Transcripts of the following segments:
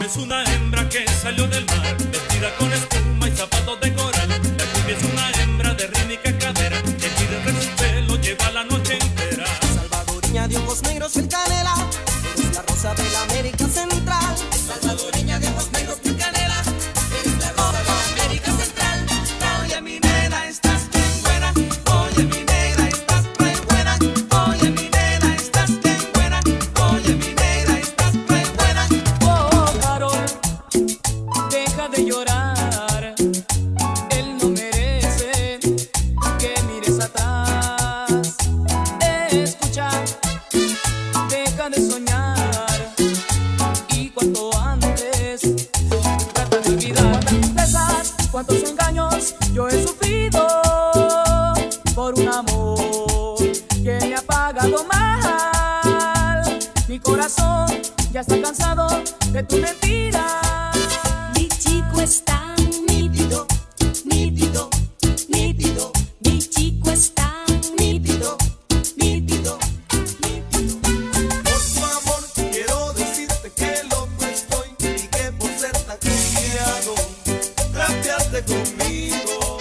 es una hembra que salió del mar, vestida con espuma y zapatos de coral. La cumbia es una hembra de rítmica cadera, que pide el su pelo, lleva la noche entera. Salvadoreña de ojos negros, el canela, eres la rosa de la América Central. Salvadoreña de ojos negros, el canela, eres la rosa de la América Central. Oye mi nena, estás bien buena. Oye mi negra, estás muy buena. Oye mi nena, estás bien buena. Oye mi negra, estás muy buena. Oh, Carol, deja de llorar. Él no merece que mires atrás. Escucha, deja de soñar. Y cuanto antes, trata de olvidar. Cuántas tristezas, cuántos engaños yo he sufrido por un amor que me ha pagado mal. Mi corazón ya está cansado de tu mentira. Mi chico está nítido, nítido, nítido. Mi chico está nítido, nítido, nítido. Por tu amor quiero decirte que loco estoy y que por ser tan criado rapeaste conmigo.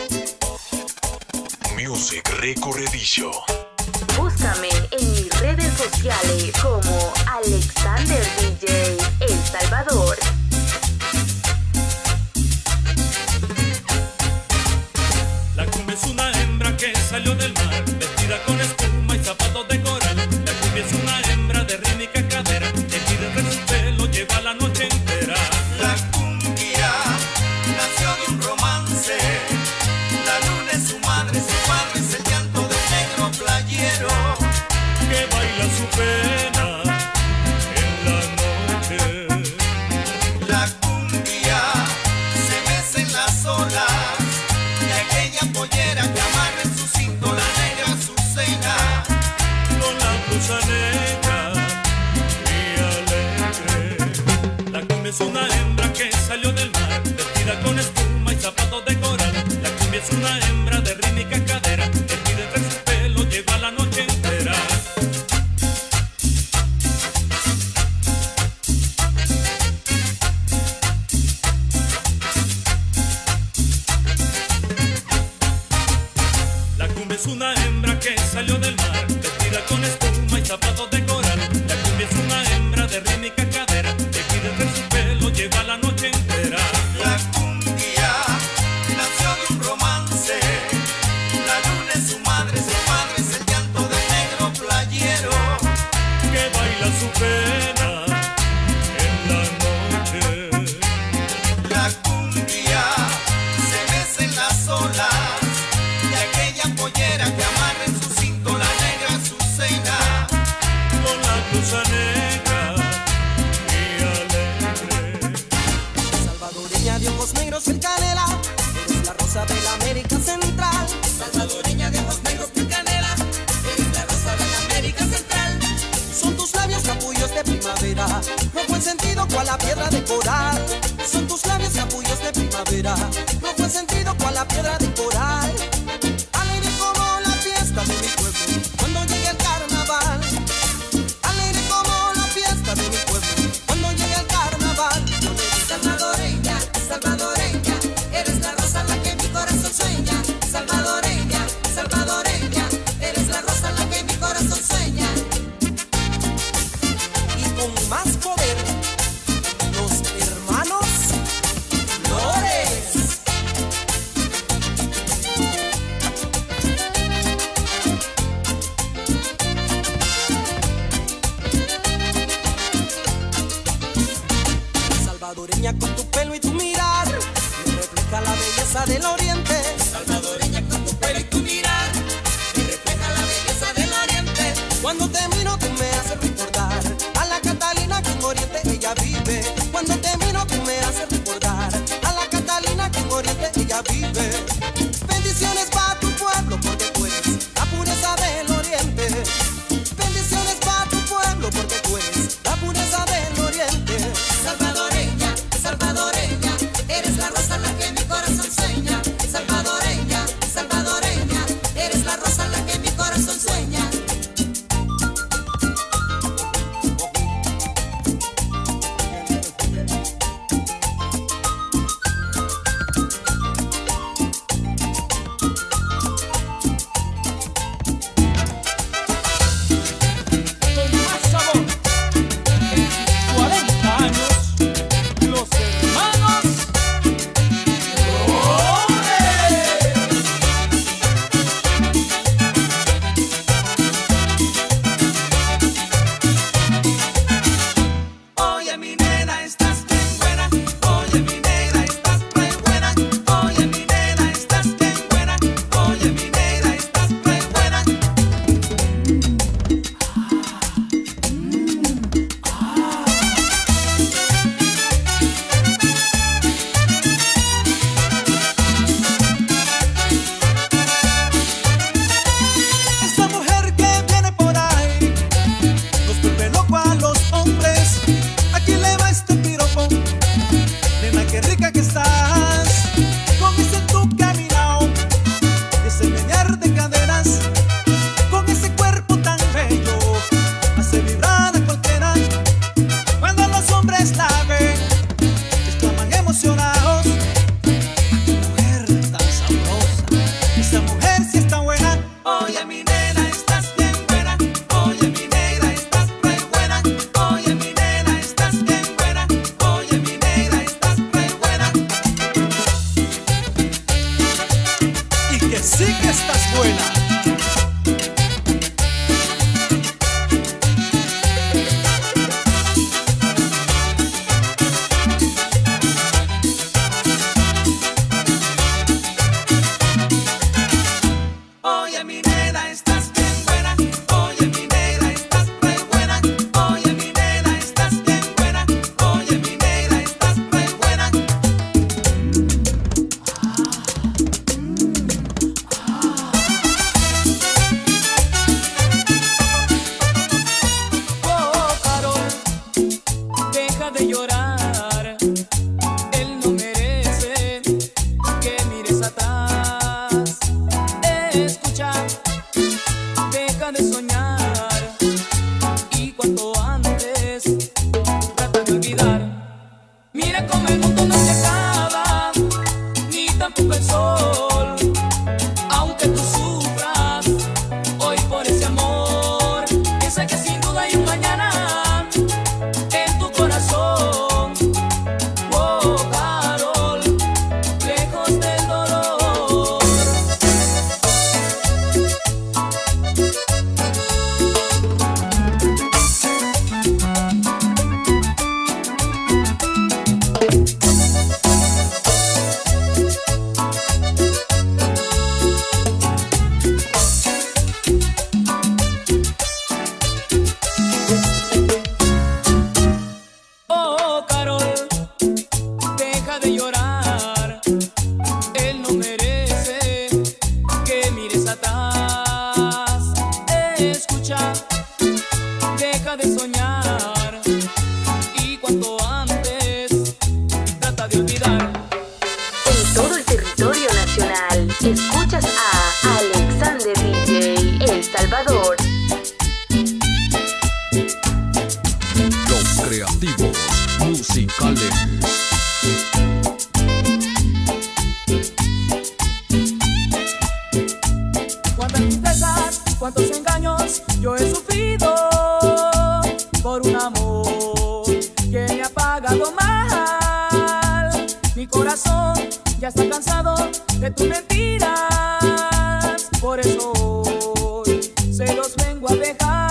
Music Record Edition. Búscame en mis redes sociales como Alexander DJ El Salvador. La cumbia es una hembra que salió del mar, vestida con espuma y zapatos de coral. La cumbia es una hembra de rítmica cadera, que pide el su pelo, lleva la noche entera. La cumbia nació de un romance. La luna es su padre es el llanto del negro playero. Que baila su pena en la noche. La cumbia se mece en las olas y aquella pollera que amarra en su cinto la negra Azucena. Con la blusa negra y alegre. La cumbia es una hembra que salió del mar, vestida con espuma y zapatos de coral. La cumbia es una hembra de rítmica cadera, que pide entre su pelo, lleva la noche entera. La cumbia es una hembra que salió del mar, vestida con espuma y zapatos de coral. La cumbia es una hembra de rítmica cadera, que pide entre su pelo, lleva la noche entera. La cumbia nació de un romance. La luna es su madre es el llanto del negro playero. Que baila su pena en la noche. La cumbia se mece en las olas y aquella pollera que amarra en su cinto la negra Azucena. Con la blusa negra y alegre. Salvadoreña de ojos negros, el canela, eres la rosa de la América Central. Salvadoreña de ojos negros de canela, eres la rosa de la América Central. Son tus labios capullos de primavera, rojo encendido cual la piedra de coral. Son tus labios capullos de primavera, rojo encendido cual la piedra de coral. Alegre como la fiesta de mi pueblo, cuando llegue el carnaval. Alegre como la fiesta de mi pueblo, cuando llegue el carnaval. Yo le digo, Salvadoreña, salvadoreña, eres la rosa la que mi corazón sueña. Salvadoreña, salvadoreña, eres la rosa la que mi corazón sueña. y con más poder, los hermanos Flores. Salvadoreña con tu pelo y tu mirar, me refleja la belleza del oriente. Salvadoreña con tu pelo y tu mirar, me refleja la belleza del oriente. Cuando te miro tú me haces recordar a la Catalina que en Oriente ella vive. Cuando te miro tú me haces recordar a la Catalina que en Oriente ella vive. Bendiciones para tu pueblo porque tú eres la pureza del Oriente. Bendiciones para tu pueblo porque tú eres la pureza del Oriente. Salvadoreña, salvadoreña, eres la rosa la que mi corazón sueña. Salvadoreña, salvadoreña, eres la rosa la que mi corazón sueña. Escuchas a Alexander DJ El Salvador. Los creativos musicales. Cuántas tristezas, cuántos engaños yo he sufrido por un amor que me ha pagado mal. Mi corazón ya está cansado de tus mentiras, por eso hoy se los vengo a dejar.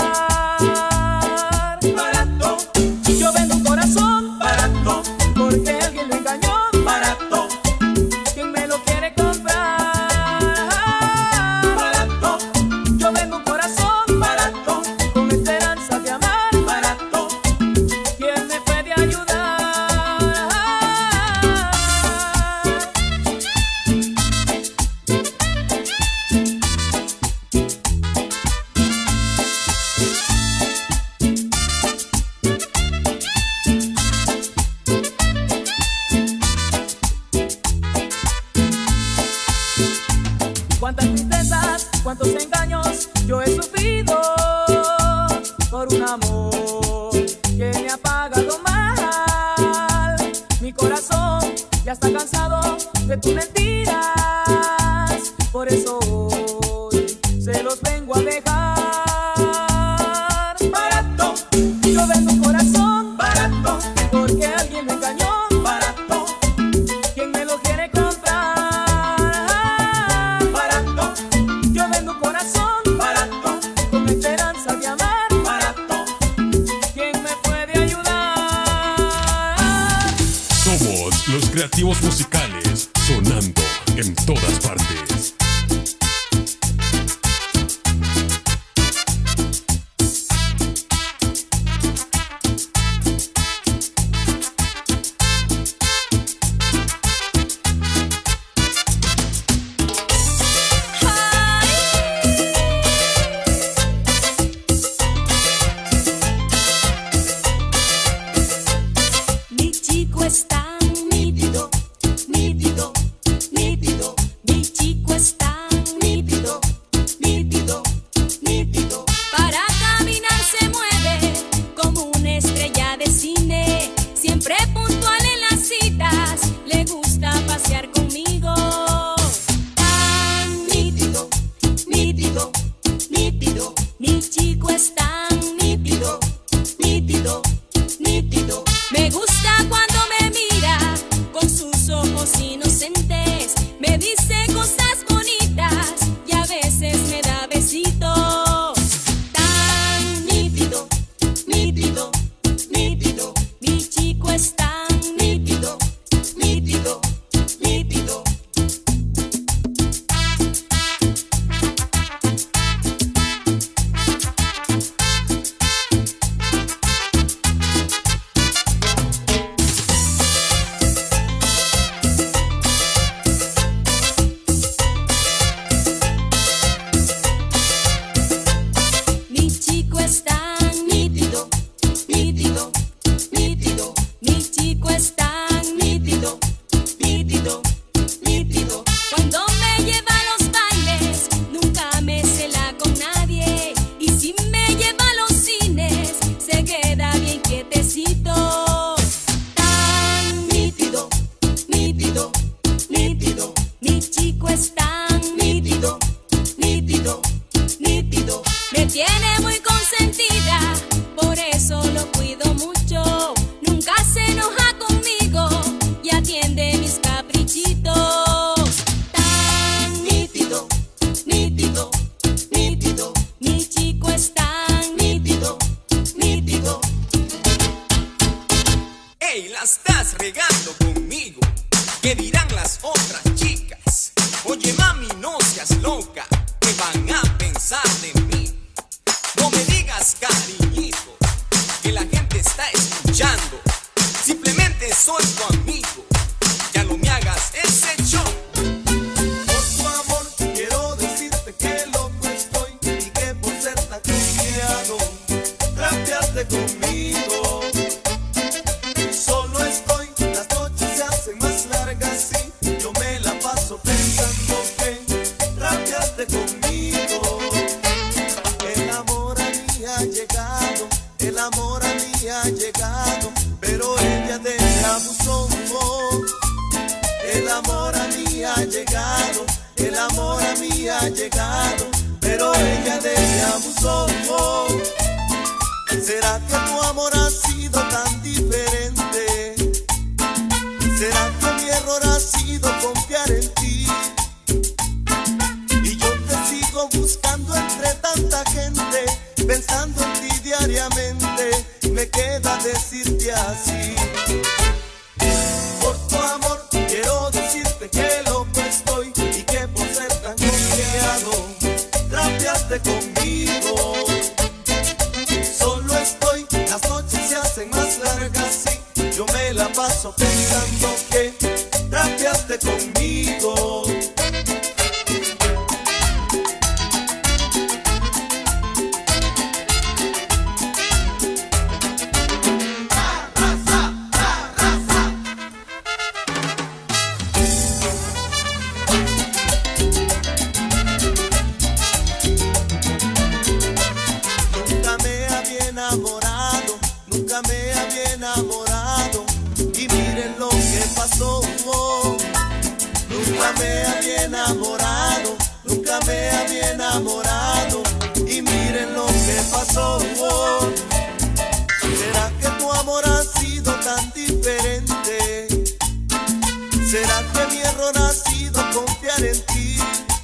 Barato, yo vendo un corazón barato, porque alguien lo engañó barato. ¿Quién me lo quiere comprar? Barato, yo vendo un corazón barato, con esperanza de amar barato. ¿Quién me puede ayudar? Cuántas tristezas, cuántos engaños yo he sufrido por un amor que me ha pagado mal. Mi corazón ya está cansado de tus mentiras, por eso hoy se los vengo a dejar. Barato, yo vendo un corazón barato, porque alguien me engañó barato. ¿Quién me lo quiere comprar? Barato, yo vendo un corazón barato, con esperanza de amar barato. ¿Quién me puede ayudar? Somos los creativos musicales, sonando en todas partes. Mi chico es tan nítido, nítido, nítido. Mi chico es tan nítido, nítido, nítido. Para caminar se mueve como una estrella de cine. Siempre puntual en las citas, le gusta pasear conmigo. Tan nítido, nítido, nítido. Mi chico es tan nítido, nítido, nítido. Me gusta cuando me mira con sus ojos inocentes. Me dice cosas bonitas y a veces me da besitos. Tan nítido, nítido, nítido. Mi chico es tan nítido, nítido, nítido. Mi chico es tan nítido, nítido, nítido. Mi chico es tan nítido, nítido, nítido. Cuando me lleva a los bailes, nunca me cela con nadie. Y si me lleva a los cines, se queda bien quietecito. Tan nítido, nítido, nítido. Mi chico es tan nítido, nítido, nítido. Me tiene muy consentida, por eso lo cuido mucho. Nunca se enoja conmigo y atiende mis caprichitos. Tan nítido, nítido, nítido. Mi chico es tan nítido, nítido. Ey, la estás regando conmigo. ¿Qué dirán las otras chicas? Oye, mami, no seas loca. ¿Qué van a pensar de mí? No me digas, cariñito, que la gente está escuchando. Simplemente soy tu amigo. Ya no me hagas ese show. Por tu amor quiero decirte que loco estoy y que por ser tan cristiano trapeaste conmigo. Solo estoy, las noches se hacen más largas y yo me la paso pensando que llegado, el amor a mí ha llegado, pero ella de mí abusó. ¿Será que tu amor ha sido tan diferente? ¿Será que mi error ha sido confiar en ti? Y yo te sigo buscando entre tanta gente, pensando en ti diariamente, me queda decirte así. Por tu amor quiero decirte que loco estoy y que por ser tan confiado trapeaste conmigo. Solo estoy, las noches se hacen más largas y yo me la paso pensando que trapeaste conmigo. Nunca me había enamorado y miren lo que pasó. Nunca me había enamorado, nunca me había enamorado y miren lo que pasó. ¿Será que tu amor ha sido tan diferente? ¿Será que mi error ha sido confiar en ti?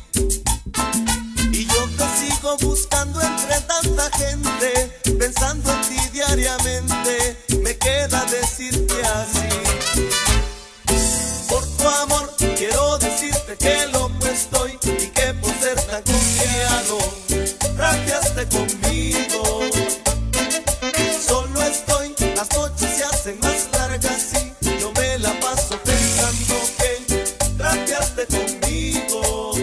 Y yo te sigo buscando entre tanta gente, pensando en ti diariamente, me queda decirte así. Por tu amor quiero decirte que loco estoy y que por ser tan confiado trapeaste conmigo. Solo estoy, las noches se hacen más largas y yo me la paso pensando que trapeaste conmigo.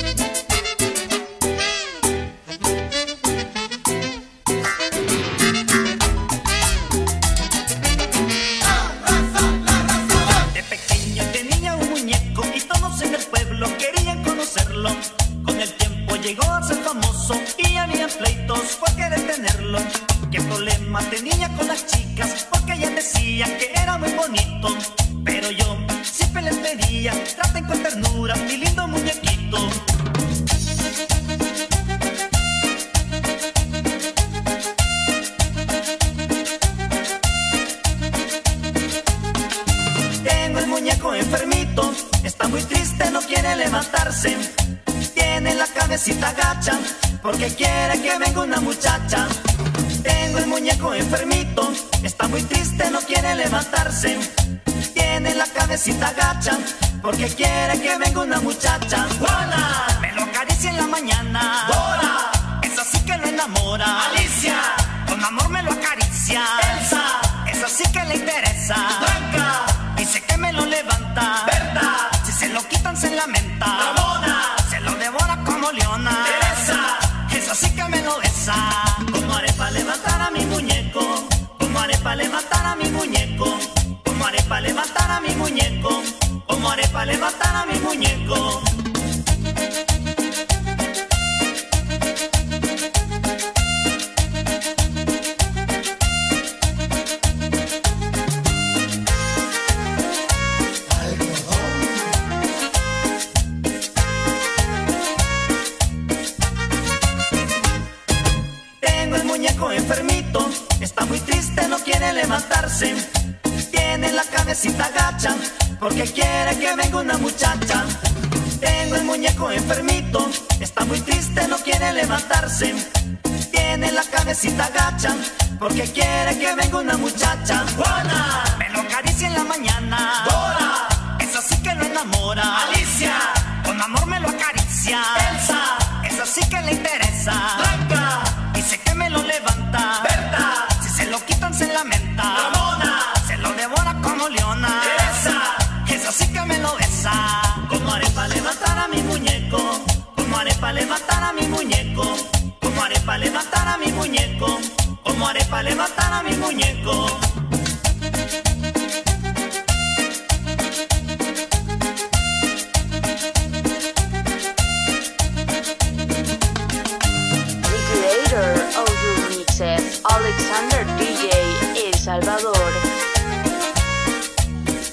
Con el tiempo llegó a ser famoso y había pleitos por querer tenerlo. ¿Qué problema tenía con las chicas? Porque ellas decían que era muy bonito, pero yo siempre les pedía: traten con ternura mi lindo muñequito. Tengo el muñeco enfermito, está muy triste, no quiere levantarse. Tiene la cabecita gacha porque quiere que venga una muchacha. Tengo el muñeco enfermito, está muy triste, no quiere levantarse. Tiene la cabecita gacha porque quiere que venga una muchacha. Juana, me lo acaricia en la mañana. Dora, es así que lo enamora. Alicia, con amor me lo acaricia. Elsa, es así que le interesa. Blanca, dice que me lo levanta. Berta, si se lo quitan se lamenta. Ramona, se lo devora como leona. Teresa, es así que me lo besa. ¿Cómo haré para levantar a mi muñeco? ¿Cómo haré para levantar a mi muñeco? ¿Cómo haré para levantar a mi muñeco? ¿Cómo haré para levantar a mi muñeco? Enfermito, está muy triste, no quiere levantarse. Tiene la cabecita gacha porque quiere que venga una muchacha. Tengo el muñeco enfermito, está muy triste, no quiere levantarse. Tiene la cabecita gacha porque quiere que venga una muchacha. Juana, me lo acaricia en la mañana. Dora, es así que lo enamora. Alicia, con amor me lo acaricia. Elsa, es así que le interesa. Blanca, dice que me lo levanta. Berta, si se lo quitan se lamenta. Ramona, se lo devora como leona. Teresa, es así que me lo besa. ¿Cómo haré para levantar a mi muñeco? ¿Cómo haré para levantar a mi muñeco? ¿Cómo haré para levantar a mi muñeco? ¿Cómo haré para levantar a mi muñeco? Alexander DJ El Salvador.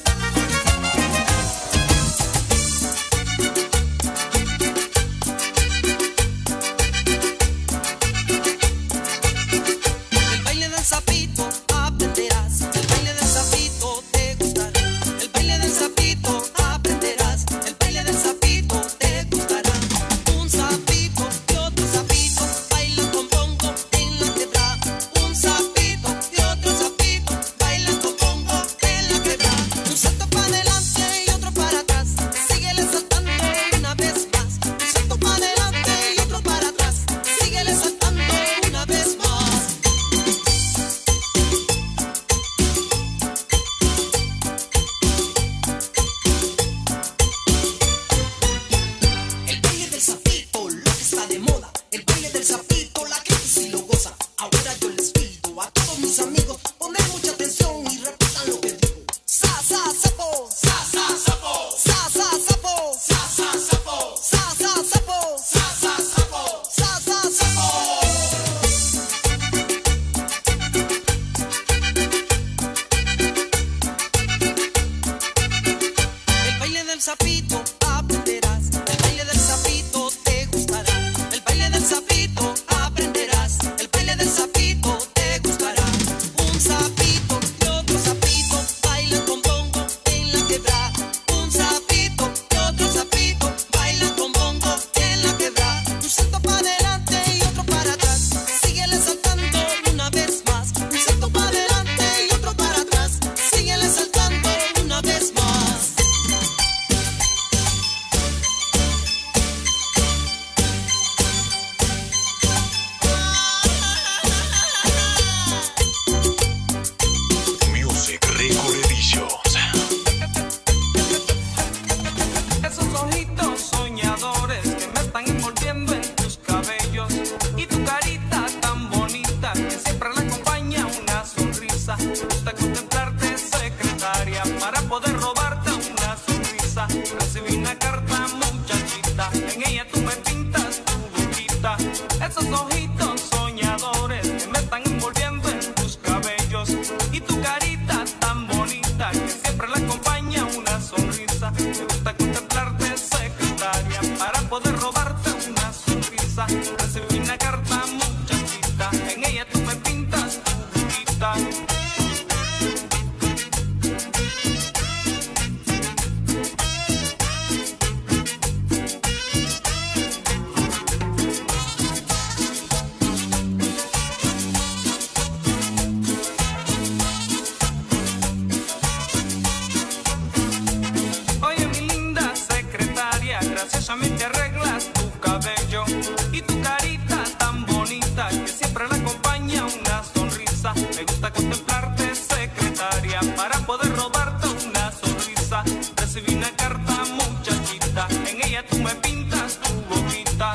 recibí una carta, muchachita, en ella tú me pintas tu boquita.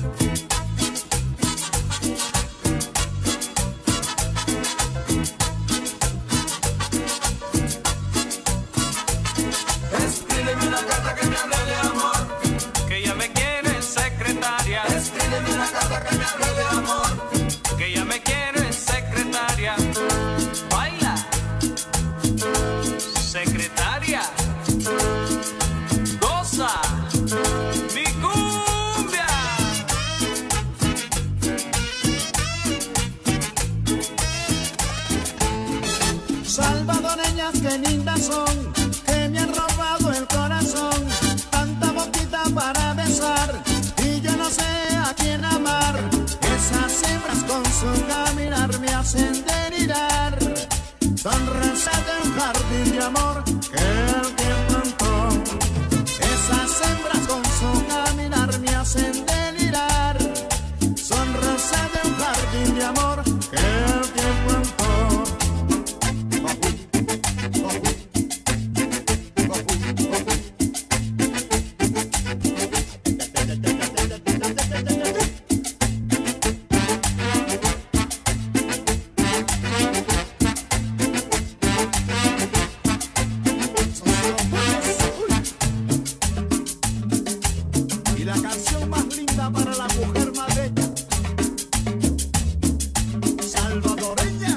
Escríbeme una carta que me hable de amor, que ella me quiere secretaria. escríbeme una carta que me hable de amor, Que ella me quiere secretaria. Baila, secretaria. Goza, mi cumbia. Salvadoreñas que lindas son, que me han robado el corazón. Tanta boquita para besar y yo no sé a quién amar. Esas hembras con su caminar me hacen delirar. Sonrisa de un jardín de amor que el tiempo plantó. Esas hembras con su caminar me hacen delirar. Sonrisa de un jardín de amor que el tiempo plantó. Y la canción más linda para la mujer más bella, salvadoreña.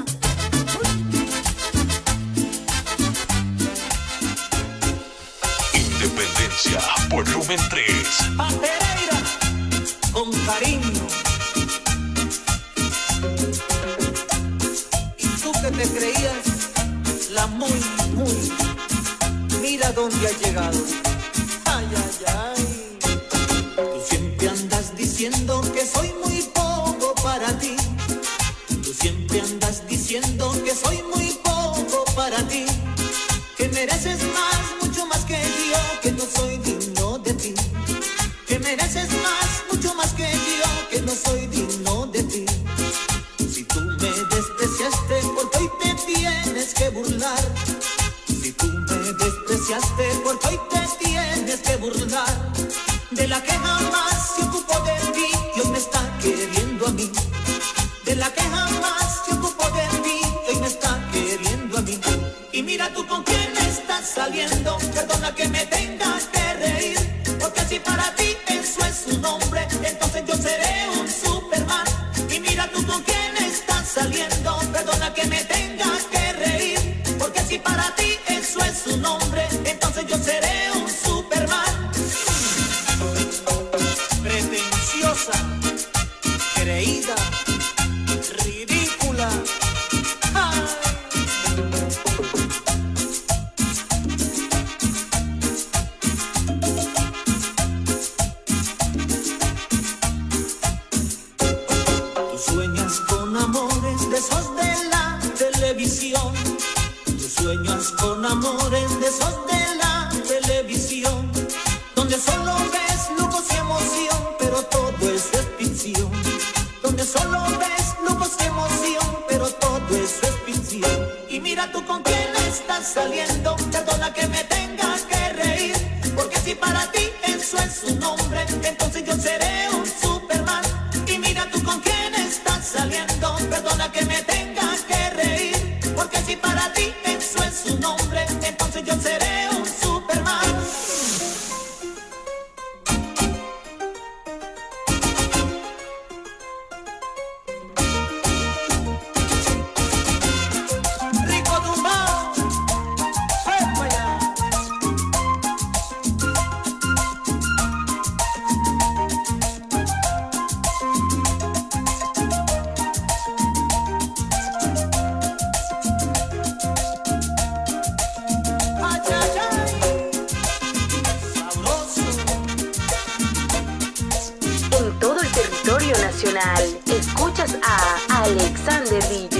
Independencia, volumen 3. Pa' Pereira, con cariño. Y tú que te creías la muy, mira dónde has llegado. Ay, ay, ay. Tú siempre andas diciendo que soy muy poco para ti. Tú siempre andas diciendo que soy muy poco para ti. Que mereces más, mucho más que yo, que no soy digno de ti. Que mereces más, mucho más que yo, que no soy digno de ti. Si tú me despreciaste, porque hoy te tienes que burlar. Si tú me despreciaste, porque hoy te tienes que burlar. De la que jamás se ocupó de ti y hoy me está queriendo a mí. De la que jamás se ocupó de ti y hoy me está queriendo a mí. Y mira tú con quién estás saliendo, perdona que me tenga que reír, porque si para ti eso es su nombre, entonces yo seré un Superman. Y mira tú con quién estás saliendo, perdona que me tenga que reír, porque si para ti eso es su nombre, entonces yo seré un Superman. Pretenciosa, creída, ridícula. Ay. Tú sueñas con amores de esos de la televisión. Tú sueñas con amores de esos de la televisión, donde solo ves lujos y emoción, pero todo eso es ficción. Donde solo ves lujos y emoción, pero todo eso es ficción. Y mira tú con quién estás saliendo, perdona que me tenga que reír, porque si para ti eso es su nombre, entonces yo seré un Superman. Y mira tú con quién estás saliendo, perdona que me tenga que reír, porque si para ti eso es su nombre, entonces yo seré un Superman. Rico tumbao, ¡epa ya! Ay, ay, ay, sabroso. En todo el territorio nacional, escuchas a Alexander DJ.